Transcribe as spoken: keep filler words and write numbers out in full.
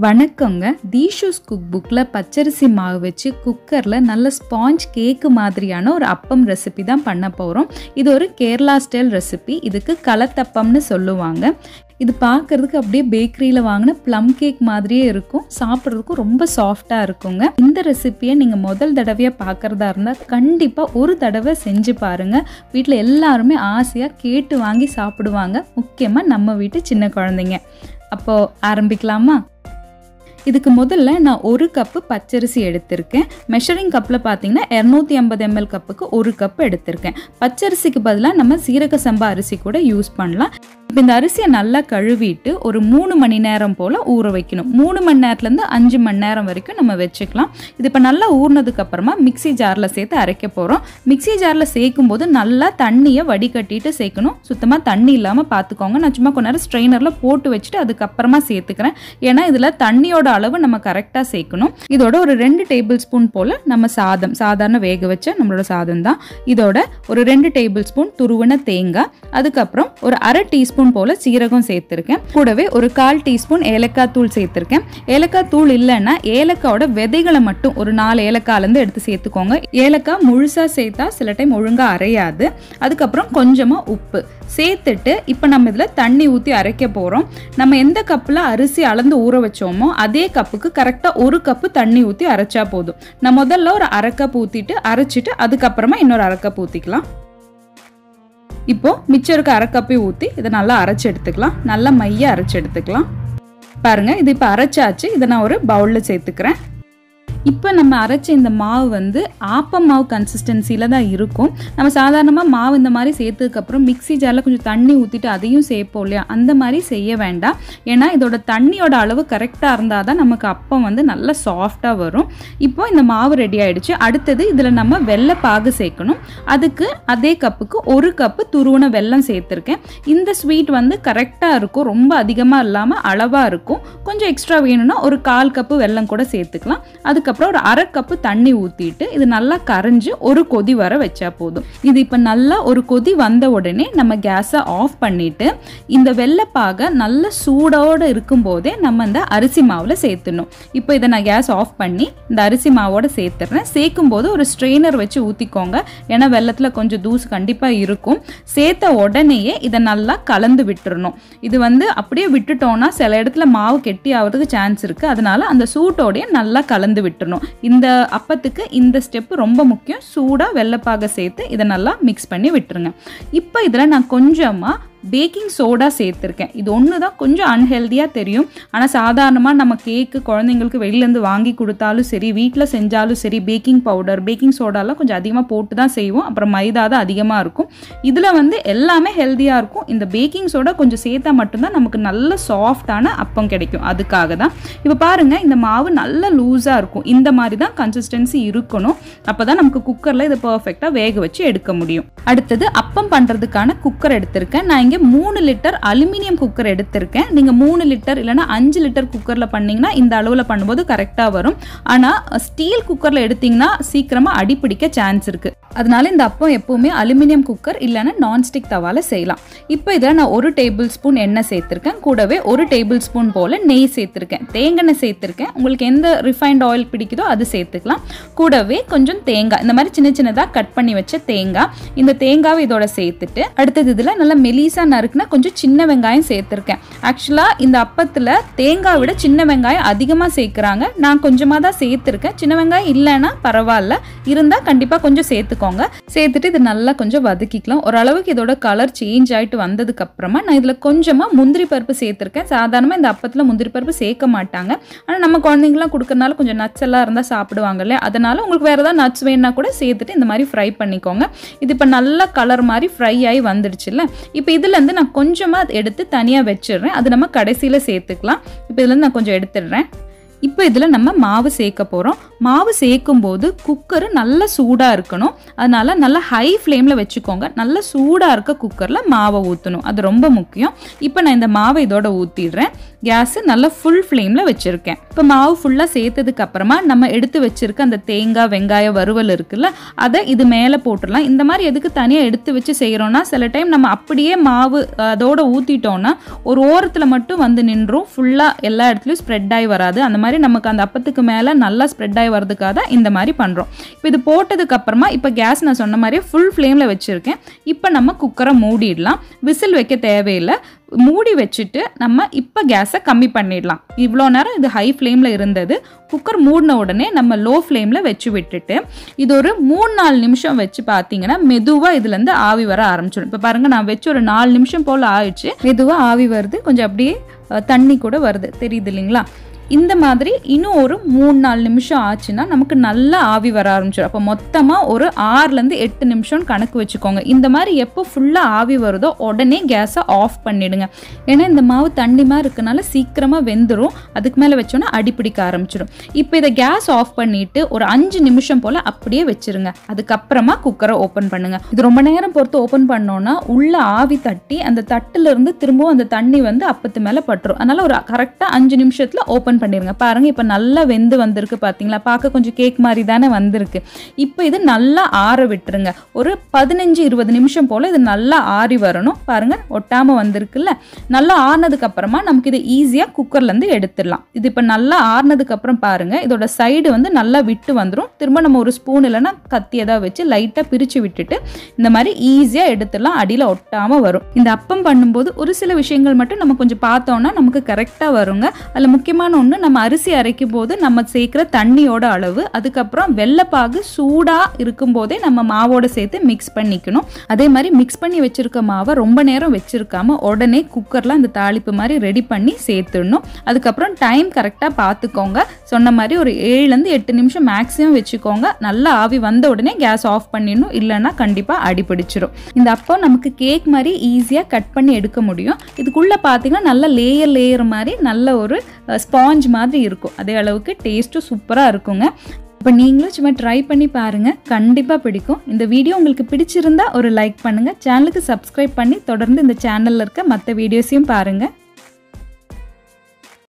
வணக்கங்க. தீஷூஸ் குக்புக்கில் பச்சரிசி மாவு வச்சு குக்கரில் நல்ல ஸ்பாஞ்ச் கேக்கு மாதிரியான ஒரு அப்பம் ரெசிபி தான் பண்ண போகிறோம். இது ஒரு கேரளா ஸ்டைல் ரெசிபி. இதுக்கு கலத்தப்பம்னு சொல்லுவாங்க. இது பார்க்குறதுக்கு அப்படியே பேக்கரியில் வாங்கின ப்ளம் கேக் மாதிரியே இருக்கும். சாப்பிட்றதுக்கும் ரொம்ப சாஃப்டாக இருக்குங்க. இந்த ரெசிப்பியை நீங்கள் முதல் தடவையாக பார்க்குறதா இருந்தால் கண்டிப்பாக ஒரு தடவை செஞ்சு பாருங்கள். வீட்டில் எல்லாருமே ஆசையாக கேட்டு வாங்கி சாப்பிடுவாங்க, முக்கியமாக நம்ம வீட்டு சின்ன குழந்தைங்க. அப்போது ஆரம்பிக்கலாமா? இதுக்கு முதல்ல நான் ஒரு கப்பு பச்சரிசி எடுத்திருக்கேன். மெஷரிங் கப்பில் பார்த்தீங்கன்னா இரநூத்தி ஐம்பது எம்எல் கப்புக்கு ஒரு கப் எடுத்திருக்கேன். பச்சரிசிக்கு பதிலாக நம்ம சீரக சம்பா அரிசி கூட யூஸ் பண்ணலாம். இப்போ இந்த அரிசியை நல்லா கழுவிட்டு ஒரு மூணு மணி நேரம் போல் ஊற வைக்கணும். மூணு மணி நேரத்துலேருந்து அஞ்சு மணி நேரம் வரைக்கும் நம்ம வச்சுக்கலாம். இது இப்போ நல்லா ஊறினதுக்கு அப்புறமா மிக்சி ஜாரில் சேர்த்து அரைக்க போகிறோம். மிக்சி ஜாரில் சேர்க்கும் போது நல்லா தண்ணியை வடிகட்டிட்டு சேர்க்கணும். சுத்தமாக தண்ணி இல்லாமல் பார்த்துக்கோங்க. நான் சும்மா கொஞ்ச நேரம் ஸ்ட்ரெயினரில் போட்டு வச்சுட்டு அதுக்கப்புறமா சேர்த்துக்கிறேன். ஏன்னா இதில் தண்ணியோட அளவு நம்ம கரெக்டாக சேர்க்கணும். இதோட ஒரு ரெண்டு டேபிள் ஸ்பூன் போல் நம்ம சாதம், சாதாரண வேக வச்ச நம்மளோட சாதம் தான். இதோட ஒரு ரெண்டு டேபிள் ஸ்பூன் துருவின தேங்காய், அதுக்கப்புறம் ஒரு அரை டீஸ்பூன் போல சீரகம் சேர்த்திருக்கேன். கூடவே ஒரு கால் டீஸ்பூன் ஏலக்காய் தூள் சேர்த்திருக்கேன். ஏலக்காய் தூள் இல்லைன்னா ஏலக்காயோட விதைகளை மட்டும் ஒரு நாலு ஏலக்காயிலேருந்து எடுத்து சேர்த்துக்கோங்க. ஏலக்காய் முழுசா சேர்த்தா சில டைம் ஒழுங்கா அரையாது. அதுக்கப்புறம் கொஞ்சமா உப்பு சேர்த்துட்டு இப்போ நம்ம இதில் தண்ணி ஊற்றி அரைக்க போகிறோம். நம்ம எந்த கப்பில் அரிசி அளந்து ஊற வச்சோமோ அதே கப்புக்கு கரெக்டாக ஒரு கப்பு தண்ணி ஊற்றி அரைச்சா போதும். நான் முதல்ல ஒரு அரை கப் ஊற்றிட்டு அரைச்சிட்டு அதுக்கப்புறமா இன்னொரு அரை கப் ஊற்றிக்கலாம். இப்போ மிச்சம் இருக்க அரை கப்பை ஊற்றி இதை நல்லா அரைச்சி எடுத்துக்கலாம். நல்லா மைய அரைச்சி எடுத்துக்கலாம். பாருங்க, இது இப்போ அரைச்சாச்சு. இதை நான் ஒரு பவுலில் சேர்த்துக்கிறேன். இப்போ நம்ம அரைச்ச இந்த மாவு வந்து ஆப்பம் மாவு கன்சிஸ்டன்சியில் தான் இருக்கும். நம்ம சாதாரணமாக மாவு இந்த மாதிரி சேர்த்ததுக்கப்புறம் மிக்சி ஜாரில் கொஞ்சம் தண்ணி ஊற்றிட்டு அதையும் சேர்ப்போம் இல்லையா, அந்த மாதிரி செய்ய வேண்டாம். ஏன்னா இதோட தண்ணியோட அளவு கரெக்டாக இருந்தால் தான் நமக்கு அப்பம் வந்து நல்லா சாஃப்டாக வரும். இப்போ இந்த மாவு ரெடி ஆகிடுச்சு. அடுத்தது இதில் நம்ம வெள்ளை பாகு சேர்க்கணும். அதுக்கு அதே கப்புக்கு ஒரு கப்பு துருவன வெல்லம் சேர்த்துருக்கேன். இந்த ஸ்வீட் வந்து கரெக்டாக இருக்கும், ரொம்ப அதிகமாக இல்லாமல் அளவாக இருக்கும். கொஞ்சம் எக்ஸ்ட்ரா வேணும்னா ஒரு கால் கப்பு வெல்லம் கூட சேர்த்துக்கலாம். அதுக்கு அப்புறம் ஒரு அரை கப்பு தண்ணி ஊற்றிட்டு இது நல்லா கரைஞ்சி ஒரு கொதி வர வச்சா போதும். இது இப்போ நல்லா ஒரு கொதி வந்த உடனே நம்ம கேஸை ஆஃப் பண்ணிட்டு இந்த வெள்ளைப்பாகை நல்ல சூடோடு இருக்கும் போதே நம்ம இந்த அரிசி மாவில் சேர்த்துடணும். இப்போ இதை நான் கேஸ் ஆஃப் பண்ணி இந்த அரிசி மாவோட சேர்த்துறேன். சேர்க்கும் போது ஒரு ஸ்ட்ரெயினர் வச்சு ஊற்றிக்கோங்க. ஏன்னா வெள்ளத்தில் கொஞ்சம் தூசு கண்டிப்பாக இருக்கும். சேர்த்த உடனேயே இதை நல்லா கலந்து விட்டுறணும். இது வந்து அப்படியே விட்டுட்டோம்னா சில இடத்துல மாவு கெட்டி ஆகிறதுக்கு சான்ஸ் இருக்குது. அதனால அந்த சூட்டோடைய நல்லா கலந்து விட்டு இந்த அப்பத்துக்கு இந்த ஸ்டெப் ரொம்ப முக்கியம். சூடா வெள்ளைப்பாக சேர்த்து இதை நல்லா மிக்ஸ் பண்ணி விட்டுருங்க. இப்போ இதில் நான் கொஞ்சமா பேக்கிங் சோடா சேர்த்துருக்கேன். இது ஒன்று தான் கொஞ்சம் அன்ஹெல்தியாக தெரியும். ஆனால் சாதாரணமாக நம்ம கேக்கு குழந்தைங்களுக்கு வெளியிலேருந்து வாங்கி கொடுத்தாலும் சரி, வீட்டில் செஞ்சாலும் சரி, பேக்கிங் பவுடர் பேக்கிங் சோடாலாம் கொஞ்சம் அதிகமாக போட்டு தான் செய்வோம். அப்புறம் மைதா தான் அதிகமாக இருக்கும். இதில் வந்து எல்லாமே ஹெல்த்தியாக இருக்கும். இந்த பேக்கிங் சோடா கொஞ்சம் சேர்த்தா மட்டும்தான் நமக்கு நல்ல சாஃப்டான அப்பம் கிடைக்கும். அதுக்காக தான். இப்போ பாருங்கள், இந்த மாவு நல்ல லூஸாக இருக்கும். இந்த மாதிரி தான் கன்சிஸ்டன்சி இருக்கணும். அப்போ தான் நமக்கு குக்கரில் இதை பர்ஃபெக்டாக வேக வச்சு எடுக்க முடியும். அடுத்தது அப்பம் பண்ணுறதுக்கான குக்கர் எடுத்திருக்கேன். நான் மூணு லிட்டர் அலுமினியம் குக்கர் எடுத்திருக்கேன். நீங்க மூணு லிட்டர் இல்லைன்னா அஞ்சு லிட்டர் குக்கர்ல பண்ணீங்கன்னா இந்த அளவுல பண்ணும்போது கரெக்டா வரும். ஆனா ஸ்டீல் குக்கர்ல எடுத்தீங்கன்னா சீக்கிரமா அடிப்பிடிக்க சான்ஸ் இருக்கு. அதனால இந்த அப்பம் எப்பவுமே அலுமினியம் குக்கர் இல்லைன்னா நான்ஸ்டிக் தவால செய்யலாம். இப்போ இதில் நான் ஒரு டேபிள் ஸ்பூன் எண்ணெய் சேர்த்திருக்கேன். கூடவே ஒரு டேபிள் ஸ்பூன் போல நெய் சேர்த்திருக்கேன். தேங்காய் சேர்த்திருக்கேன். உங்களுக்கு எந்த ரிஃபைண்ட் ஆயில் பிடிக்குதோ அது சேர்த்துக்கலாம். கூடவே கொஞ்சம் தேங்காய், இந்த மாதிரி சின்ன சின்னதாக கட் பண்ணி வச்ச தேங்காய், இந்த தேங்காவை இதோட சேர்த்துட்டு அடுத்தது இதில் நல்லா மெலிசா நறுக்குனா கொஞ்சம் சின்ன வெங்காயம் சேர்த்திருக்கேன். ஆக்சுவலா இந்த அப்பத்துல தேங்காய் விட சின்ன வெங்காயம் அதிகமா சேர்க்கிறாங்க. நான் கொஞ்சமா தான் சேர்த்திருக்கேன். சின்ன வெங்காயம் இல்லைன்னா பரவாயில்ல, இருந்தா கண்டிப்பா கொஞ்சம் சேர்த்துக்கோங்க. சேர்த்துட்டு இது நல்லா கொஞ்சம் வதக்கிக்கலாம். ஓரளவுக்கு இதோட கலர் சேஞ்ச் ஆயிட்டு வந்ததுக்கு அப்புறமா நான் இதுல கொஞ்சமா முந்திரி பருப்பு சேர்த்திருக்கேன். சாதாரணமா இந்த அப்பத்துல முந்திரி பருப்பு சேர்க்க மாட்டாங்க. ஆனா நம்ம குழந்தைங்கலாம் கொடுக்கறனால கொஞ்சம் நட்ஸ் எல்லாம் இருந்தா சாப்பிடுவாங்க இல்லையா, அதனால உங்களுக்கு வேற ஏதாவது நட்ஸ் வேணும்னா கூட சேர்த்துட்டு இந்த மாதிரி ஃப்ரை பண்ணிக்கோங்க. இது இப்ப நல்லா கலர் மாதிரி ஃப்ரை ஆகி வந்துடுச்சுல்ல. இப்போ இதுல இருந்து நான் கொஞ்சமா எடுத்து தனியா வச்சிடுறேன். அது நம்ம கடைசியில சேர்த்துக்கலாம். இப்போ இதுல இருந்து நான் கொஞ்சம் எடுத்துடுறேன். இப்போ இதில் நம்ம மாவு சேர்க்க போகிறோம். மாவு சேர்க்கும் போது குக்கர் நல்ல சூடா இருக்கணும். அதனால நல்ல ஹை ஃப்ளேம்ல வச்சுக்கோங்க. நல்ல சூடா இருக்க குக்கர்ல மாவை ஊற்றணும், அது ரொம்ப முக்கியம். இப்போ நான் இந்த மாவை இதோட ஊற்றிடுறேன். கேஸு நல்லா ஃபுல் ஃப்ளேமில் வச்சுருக்கேன். இப்போ மாவு ஃபுல்லாக சேர்த்ததுக்கு அப்புறமா நம்ம எடுத்து வச்சுருக்க அந்த தேங்காய் வெங்காய வறுவல் இருக்குல்ல, அதை இது மேலே போட்டுடலாம். இந்த மாதிரி எதுக்கு தனியாக எடுத்து வச்சு செய்கிறோன்னா, சில டைம் நம்ம அப்படியே மாவு அதோட ஊற்றிட்டோன்னா ஒரு ஓரத்தில் மட்டும் வந்து நின்றும், ஃபுல்லாக எல்லா இடத்துலையும் ஸ்ப்ரெட் ஆகி வராது. அந்த மாதிரி நமக்கு அந்த அப்பத்துக்கு மேலே நல்லா ஸ்ப்ரெட் ஆகி வரதுக்காக தான் இந்த மாதிரி பண்ணுறோம். இப்போ இது போட்டதுக்கு அப்புறமா இப்போ கேஸ் நான் சொன்ன மாதிரியே ஃபுல் ஃப்ளேமில் வச்சுருக்கேன். இப்போ நம்ம குக்கரை மூடிடலாம். விசில் வைக்க தேவையில்லை. மூடி வச்சுட்டு நம்ம இப்போ கேஸை கம்மி பண்ணிடலாம். இவ்வளோ நேரம் இது ஹை ஃப்ளேமில் இருந்தது. குக்கர் மூடின உடனே நம்ம லோ ஃப்ளேமில் வச்சு விட்டுட்டு இது ஒரு மூணு நாலு நிமிஷம் வச்சு பார்த்தீங்கன்னா மெதுவாக இதுலேருந்து ஆவி வர ஆரம்பிச்சிடும். இப்போ பாருங்கள், நான் வச்சு ஒரு நாலு நிமிஷம் போல் ஆயிடுச்சு. மெதுவாக ஆவி வருது, கொஞ்சம் அப்படியே தண்ணி கூட வருது, தெரியுது இல்லைங்களா? இந்த மாதிரி இன்னும் ஒரு மூணு நாலு நிமிஷம் ஆச்சுன்னா நமக்கு நல்லா ஆவி வர ஆரம்பிச்சிடும். அப்போ மொத்தமாக ஒரு ஆறுலேருந்து எட்டு நிமிஷம் கணக்கு வச்சுக்கோங்க. இந்த மாதிரி எப்போ ஃபுல்லாக ஆவி வருதோ உடனே கேஸை ஆஃப் பண்ணிவிடுங்க. ஏன்னா இந்த மாவு தண்ணி மாதிரி இருக்கனால சீக்கிரமாக வெந்துடும். அதுக்கு மேலே வச்சோன்னா அடிப்பிடிக்க ஆரம்பிச்சிடும். இப்போ இதை கேஸ் ஆஃப் பண்ணிவிட்டு ஒரு அஞ்சு நிமிஷம் போல் அப்படியே வச்சுருங்க. அதுக்கப்புறமா குக்கரை ஓப்பன் பண்ணுங்கள். இது ரொம்ப நேரம் பொறுத்து ஓப்பன் பண்ணோன்னா உள்ள ஆவி தட்டி அந்த தட்டிலிருந்து திரும்பவும் அந்த தண்ணி வந்து அப்பத்து மேலே பட்டுரும். அதனால் ஒரு கரெக்டாக அஞ்சு நிமிஷத்தில் ஓப்பன் பண்ணிடுங்க. பாருங்க, இப்போ நல்லா வெந்து வந்திருக்கு. பார்த்தீங்களா? பார்க்க கொஞ்சம் கேக் மாதிரி தானே வந்திருக்கு. இப்போ இது நல்லா ஆற விட்டுருங்க. ஒரு பதினஞ்சு இருபது நிமிஷம் போல் இது நல்லா ஆறி வரணும். பாருங்க, ஒட்டாமல் வந்திருக்குல்ல. நல்லா ஆறினதுக்கு அப்புறமா நமக்கு இது ஈஸியாக குக்கர்லேருந்து எடுத்துடலாம். இது இப்போ நல்லா ஆறினதுக்கு அப்புறம் பாருங்க, இதோட சைடு வந்து நல்லா விட்டு வந்துடும். திரும்ப நம்ம ஒரு ஸ்பூன் இல்லைன்னா கத்தி ஏதாவது வச்சு லைட்டாக பிரித்து விட்டுட்டு இந்த மாதிரி ஈஸியாக எடுத்துடலாம். அடியில் ஒட்டாமல் வரும். இந்த அப்பம் பண்ணும்போது ஒரு சில விஷயங்கள் மட்டும் நம்ம கொஞ்சம் பார்த்தோம்னா நமக்கு கரெக்டாக வருங்க. அதில் முக்கியமான ஒன்று, நம்ம அரிசி அரைக்கும் போது நம்ம சேர்க்கிற தண்ணியோட அளவு, அதுக்கப்புறம் வெள்ளைப்பாகு சூடாக இருக்கும் போதே நம்ம மாவோட சேர்த்து மிக்ஸ் பண்ணிக்கணும். அதே மாதிரி மிக்ஸ் பண்ணி வச்சிருக்க மாவை ரொம்ப நேரம் வச்சிருக்காம உடனே குக்கரில் அந்த தாளிப்பு மாதிரி ரெடி பண்ணி சேர்த்துடணும். அதுக்கப்புறம் டைம் கரெக்டாக பார்த்துக்கோங்க. சொன்ன மாதிரி ஒரு ஏழுலேருந்து எட்டு நிமிஷம் மேக்ஸிமம் வச்சுக்கோங்க. நல்லா ஆவி வந்த உடனே கேஸ் ஆஃப் பண்ணிடணும், இல்லைன்னா கண்டிப்பாக அடிப்பிடிச்சிடும். இந்த அப்போ நமக்கு கேக் மாதிரி ஈஸியாக கட் பண்ணி எடுக்க முடியும். இதுக்குள்ளே பார்த்தீங்கன்னா நல்ல லேயர் லேயர் மாதிரி நல்ல ஒரு ஸ்பாஞ்ச் மாதிரி இருக்கும். அதே அளவுக்கு டேஸ்ட்டும் சூப்பராக இருக்குங்க. இப்போ நீங்களும் சும்மா ட்ரை பண்ணி பாருங்கள், கண்டிப்பாக பிடிக்கும். இந்த வீடியோ உங்களுக்கு பிடிச்சிருந்தா ஒரு லைக் பண்ணுங்கள். சேனலுக்கு சப்ஸ்கிரைப் பண்ணி தொடர்ந்து இந்த சேனலில் இருக்க மற்ற வீடியோஸையும் பாருங்கள்.